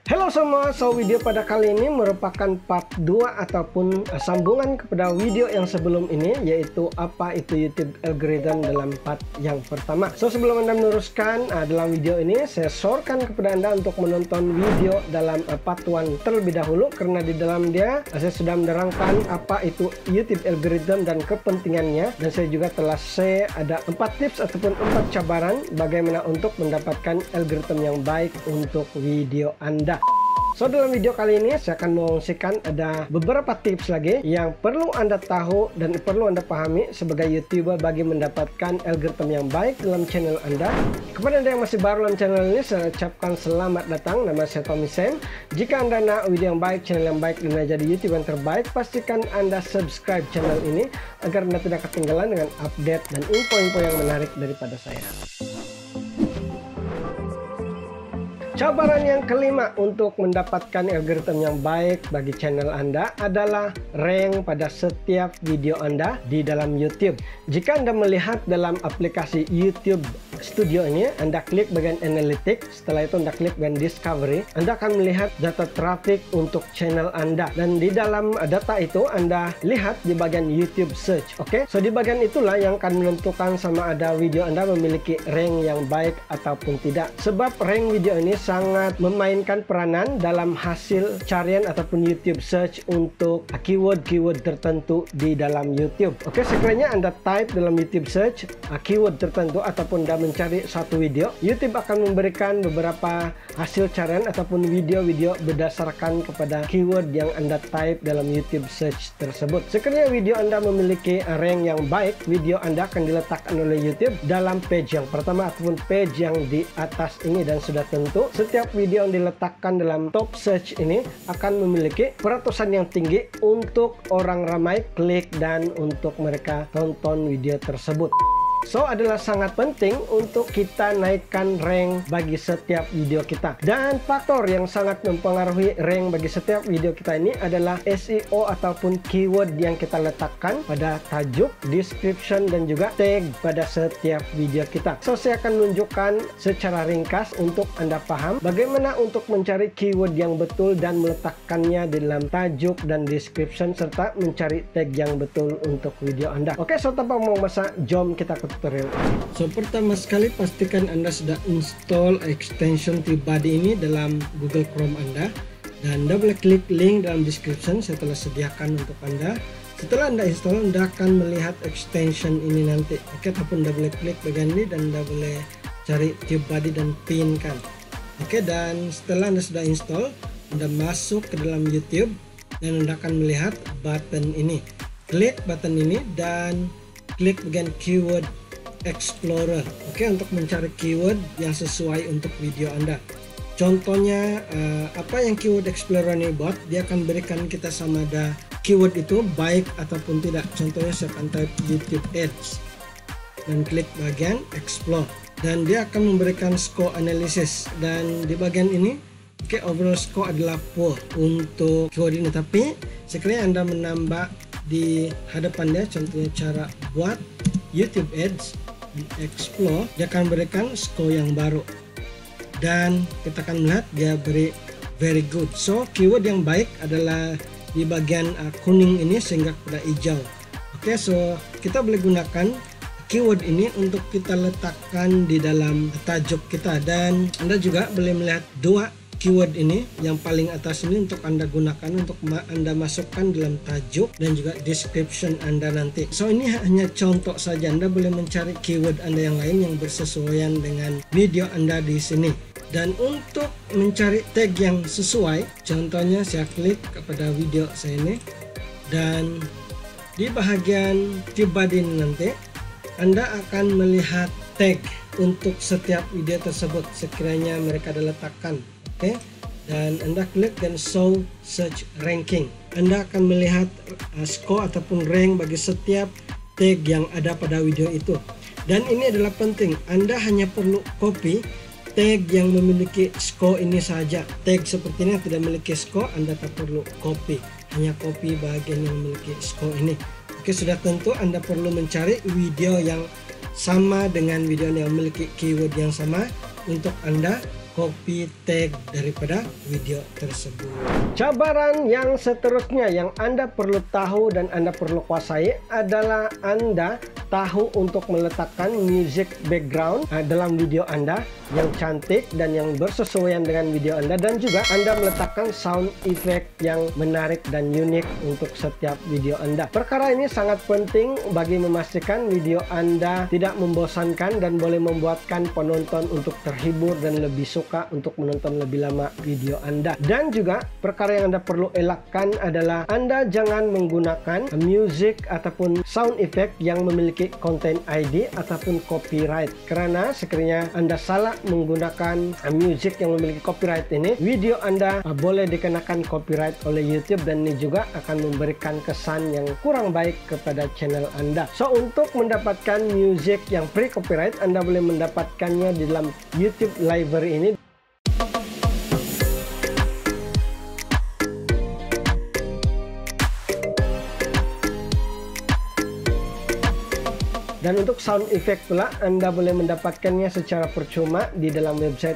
Halo semua, video pada kali ini merupakan part 2 ataupun sambungan kepada video yang sebelum ini, yaitu apa itu YouTube algorithm dalam part yang pertama. Sebelum Anda meneruskan dalam video ini, saya sorkan kepada Anda untuk menonton video dalam part 1 terlebih dahulu, karena di dalam dia saya sudah menerangkan apa itu YouTube algorithm dan kepentingannya, dan saya juga telah share ada 4 tips ataupun 4 cabaran bagaimana untuk mendapatkan algorithm yang baik untuk video Anda. Dalam video kali ini saya akan mengungsikan ada beberapa tips lagi yang perlu Anda tahu dan perlu Anda pahami sebagai YouTuber bagi mendapatkan algorithm yang baik dalam channel Anda. Kepada Anda yang masih baru dalam channel ini, saya ucapkan selamat datang. Nama saya Tommy Sam. Jika Anda nak video yang baik, channel yang baik, dan menjadi YouTuber yang terbaik, pastikan Anda subscribe channel ini agar Anda tidak ketinggalan dengan update dan info-info yang menarik daripada saya. Cabaran yang kelima untuk mendapatkan algorithm yang baik bagi channel Anda adalah rank pada setiap video Anda di dalam YouTube. Jika Anda melihat dalam aplikasi YouTube Studio ini, Anda klik bagian Analytics, setelah itu Anda klik bagian Discovery, Anda akan melihat data traffic untuk channel Anda. Dan di dalam data itu Anda lihat di bagian YouTube Search. Oke, di bagian itulah yang akan menentukan sama ada video Anda memiliki rank yang baik ataupun tidak. Sebab rank video ini sangat memainkan peranan dalam hasil carian ataupun YouTube search untuk keyword-keyword tertentu di dalam YouTube. Oke, sekiranya Anda type dalam YouTube search keyword tertentu ataupun Anda mencari suatu video, YouTube akan memberikan beberapa hasil carian ataupun video-video berdasarkan kepada keyword yang Anda type dalam YouTube search tersebut. Sekiranya video Anda memiliki rank yang baik, video Anda akan diletakkan oleh YouTube dalam page yang pertama ataupun page yang di atas ini, dan sudah tentu setiap video yang diletakkan dalam top search ini akan memiliki peratusan yang tinggi untuk orang ramai klik dan untuk mereka tonton video tersebut. Adalah sangat penting untuk kita naikkan rank bagi setiap video kita. Dan faktor yang sangat mempengaruhi rank bagi setiap video kita ini adalah SEO ataupun keyword yang kita letakkan pada tajuk, description, dan juga tag pada setiap video kita. Saya akan menunjukkan secara ringkas untuk Anda paham bagaimana untuk mencari keyword yang betul dan meletakkannya di dalam tajuk dan description, serta mencari tag yang betul untuk video Anda. Oke, tanpa mau masa, jom kita ke tutorial. Pertama sekali pastikan Anda sudah install extension TubeBuddy ini dalam Google Chrome Anda, dan Anda boleh klik link dalam description saya telah sediakan untuk Anda. Setelah Anda install, Anda akan melihat extension ini nanti. Oke, ataupun Anda boleh klik bagian ini dan Anda boleh cari TubeBuddy dan pinkan. Oke, dan setelah Anda sudah install, Anda masuk ke dalam YouTube dan Anda akan melihat button ini. Klik button ini dan klik bagian keyword Explorer. Oke, untuk mencari keyword yang sesuai untuk video Anda. Contohnya apa yang keyword Explorer ini buat, dia akan berikan kita sama ada keyword itu baik ataupun tidak. Contohnya saya akan type YouTube Ads dan klik bagian Explore, dan dia akan memberikan score analysis, dan di bagian ini overall score adalah poor untuk keyword ini. Tapi sekiranya Anda menambah di hadapan dia, contohnya cara buat YouTube Ads di Explore, dia akan berikan score yang baru, dan kita akan melihat dia beri very good. Keyword yang baik adalah di bagian kuning ini sehingga pada hijau. Oke, kita boleh gunakan keyword ini untuk kita letakkan di dalam tajuk kita, dan Anda juga boleh melihat dua keyword ini yang paling atas ini untuk Anda gunakan untuk Anda masukkan dalam tajuk dan juga description Anda nanti. Ini hanya contoh saja. Anda boleh mencari keyword Anda yang lain yang bersesuaian dengan video Anda di sini. Dan untuk mencari tag yang sesuai, contohnya saya klik kepada video saya ini, dan di bahagian TubeBuddy ini nanti Anda akan melihat tag untuk setiap video tersebut sekiranya mereka diletakkan. Oke, dan Anda klik dan show search ranking. Anda akan melihat score ataupun rank bagi setiap tag yang ada pada video itu. Dan ini adalah penting, Anda hanya perlu copy tag yang memiliki score ini saja. Tag seperti ini yang tidak memiliki score, Anda tak perlu copy, hanya copy bagian yang memiliki score ini. Oke, sudah tentu Anda perlu mencari video yang sama dengan video yang memiliki keyword yang sama untuk Anda copy tag daripada video tersebut. Cabaran yang seterusnya yang Anda perlu tahu dan Anda perlu kuasai adalah Anda tahu untuk meletakkan music background dalam video Anda yang cantik dan yang bersesuaian dengan video Anda, dan juga Anda meletakkan sound effect yang menarik dan unik untuk setiap video Anda. Perkara ini sangat penting bagi memastikan video Anda tidak membosankan dan boleh membuatkan penonton untuk terhibur dan lebih suka untuk menonton lebih lama video Anda. Dan juga perkara yang Anda perlu elakkan adalah Anda jangan menggunakan music ataupun sound effect yang memiliki content ID ataupun copyright, karena sekiranya Anda salah menggunakan music yang memiliki copyright ini, video Anda boleh dikenakan copyright oleh YouTube, dan ini juga akan memberikan kesan yang kurang baik kepada channel Anda. So, untuk mendapatkan music yang free copyright, Anda boleh mendapatkannya di dalam YouTube Library ini. Dan untuk sound effect pula, Anda boleh mendapatkannya secara percuma di dalam website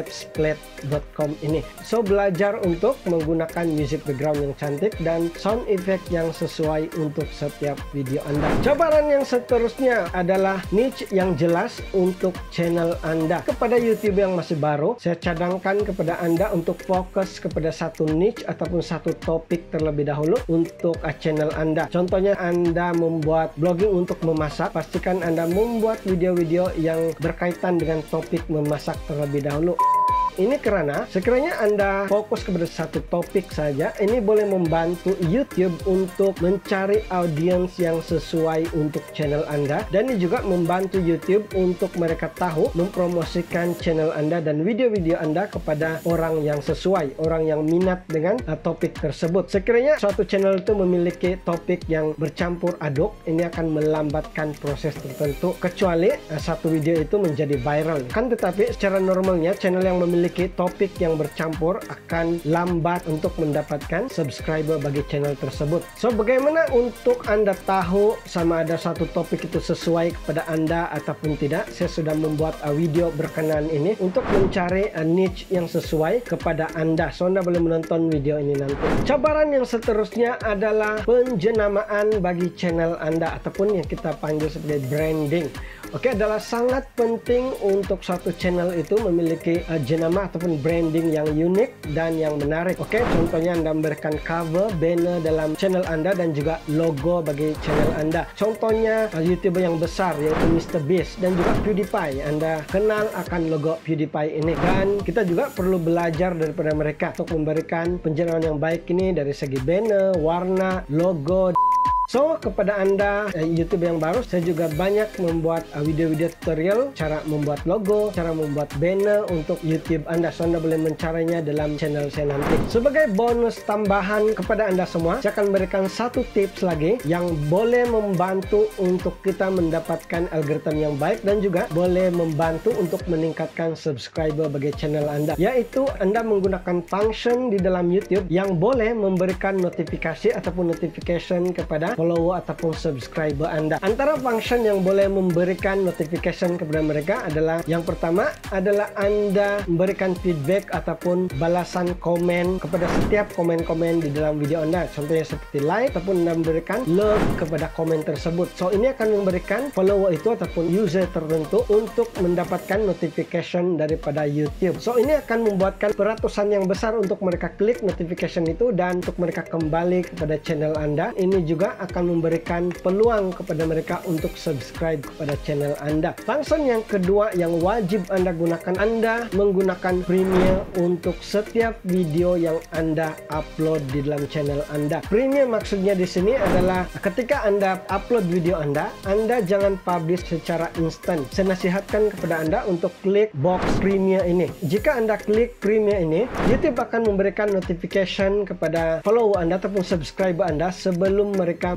jetsplat.com ini. So, belajar untuk menggunakan music background yang cantik dan sound effect yang sesuai untuk setiap video Anda. Cabaran yang seterusnya adalah niche yang jelas untuk channel Anda. Kepada YouTube yang masih baru, saya cadangkan kepada Anda untuk fokus kepada satu niche ataupun satu topik terlebih dahulu untuk channel Anda. Contohnya, Anda membuat blogging untuk memasak, pastikan Anda membuat video-video yang berkaitan dengan topik memasak terlebih dahulu. Ini karena sekiranya Anda fokus kepada satu topik saja, ini boleh membantu YouTube untuk mencari audiens yang sesuai untuk channel Anda, dan ini juga membantu YouTube untuk mereka tahu mempromosikan channel Anda dan video-video Anda kepada orang yang sesuai, orang yang minat dengan topik tersebut. Sekiranya suatu channel itu memiliki topik yang bercampur aduk, ini akan melambatkan proses tertentu, kecuali satu video itu menjadi viral. Kan tetapi secara normalnya channel yang memiliki topik yang bercampur akan lambat untuk mendapatkan subscriber bagi channel tersebut. So, bagaimana untuk Anda tahu sama ada satu topik itu sesuai kepada Anda ataupun tidak? Saya sudah membuat video berkenaan ini untuk mencari niche yang sesuai kepada Anda. So, Anda boleh menonton video ini nanti. Cabaran yang seterusnya adalah penjenamaan bagi channel Anda ataupun yang kita panggil sebagai branding. Oke, adalah sangat penting untuk suatu channel itu memiliki jenama ataupun branding yang unik dan yang menarik. Oke, contohnya Anda memberikan cover, banner dalam channel Anda dan juga logo bagi channel Anda. Contohnya YouTuber yang besar yaitu MrBeast dan juga PewDiePie. Anda kenal akan logo PewDiePie ini, dan kita juga perlu belajar daripada mereka untuk memberikan penjenamaan yang baik ini dari segi banner, warna, logo. So, kepada Anda YouTube yang baru, saya juga banyak membuat video-video tutorial cara membuat logo, cara membuat banner untuk YouTube Anda. So, Anda boleh mencarinya dalam channel saya nanti. Sebagai bonus tambahan kepada Anda semua, saya akan berikan satu tips lagi yang boleh membantu untuk kita mendapatkan algoritma yang baik dan juga boleh membantu untuk meningkatkan subscriber bagi channel Anda, yaitu Anda menggunakan function di dalam YouTube yang boleh memberikan notifikasi ataupun notification kepada follower ataupun subscriber Anda. Antara function yang boleh memberikan notification kepada mereka adalah, yang pertama adalah Anda memberikan feedback ataupun balasan komen kepada setiap komen-komen di dalam video Anda. Contohnya seperti like ataupun Anda memberikan love kepada komen tersebut. So, ini akan memberikan follower itu ataupun user tertentu untuk mendapatkan notification daripada YouTube. So, ini akan membuatkan peratusan yang besar untuk mereka klik notification itu dan untuk mereka kembali kepada channel Anda. Ini juga akan memberikan peluang kepada mereka untuk subscribe kepada channel Anda. Function yang kedua yang wajib Anda gunakan, Anda menggunakan Premiere untuk setiap video yang Anda upload di dalam channel Anda. Premiere maksudnya di sini adalah ketika Anda upload video Anda jangan publish secara instan. Saya nasihatkan kepada Anda untuk klik box Premiere ini. Jika Anda klik Premiere ini, YouTube akan memberikan notification kepada follower Anda ataupun subscriber Anda sebelum mereka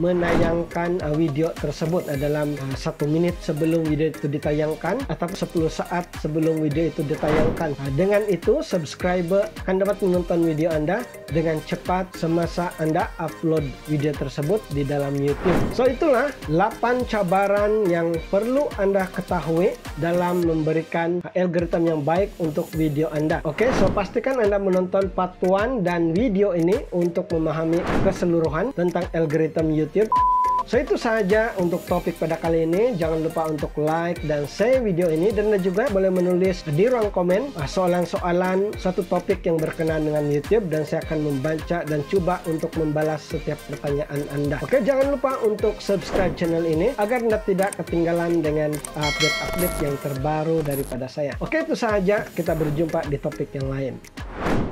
menayangkan video tersebut dalam 1 menit sebelum video itu ditayangkan atau 10 saat sebelum video itu ditayangkan. Dengan itu subscriber akan dapat menonton video Anda dengan cepat semasa Anda upload video tersebut di dalam YouTube. So itulah 8 cabaran yang perlu Anda ketahui dalam memberikan algoritma yang baik untuk video Anda. Oke, so pastikan Anda menonton part 1 dan video ini untuk memahami keseluruhan tentang algoritma YouTube. So itu saja untuk topik pada kali ini. Jangan lupa untuk like dan share video ini, dan Anda juga boleh menulis di ruang komen soalan-soalan satu topik yang berkenaan dengan YouTube, dan saya akan membaca dan coba untuk membalas setiap pertanyaan Anda. Oke, jangan lupa untuk subscribe channel ini agar Anda tidak ketinggalan dengan update-update yang terbaru daripada saya. Oke, itu saja. Kita berjumpa di topik yang lain.